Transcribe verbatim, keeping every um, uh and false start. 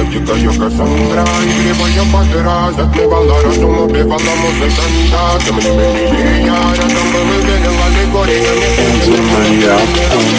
Тикаю Кассандра, и грибая пастыра. Затмевала разум, убивала музыканта. Тем не менее я рядом был и верила легориями.